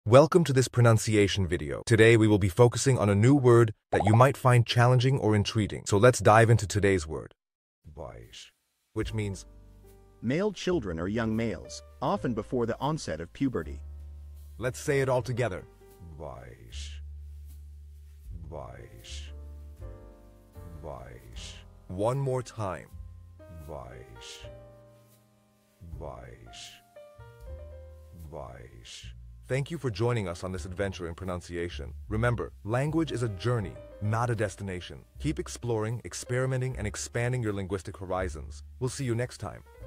Welcome to this pronunciation video. Today we will be focusing on a new word that you might find challenging or intriguing. So let's dive into today's word. Boys, which means male children or young males, often before the onset of puberty. let's say it all together. Boys. Boys. Boys. One more time. Boys. Boys. Boys. Thank you for joining us on this adventure in pronunciation. Remember, language is a journey, not a destination. Keep exploring, experimenting, and expanding your linguistic horizons. We'll see you next time.